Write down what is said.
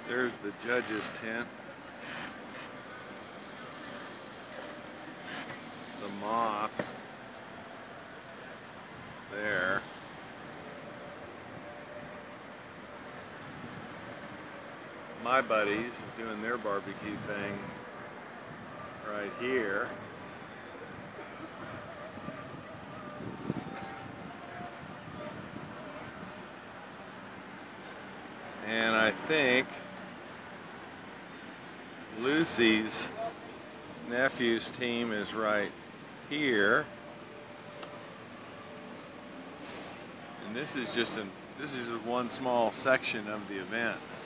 There's the judges' tent. The mosque there. My buddies are doing their barbecue thing right here. And I think Lucy's nephew's team is right here. And this is just one small section of the event.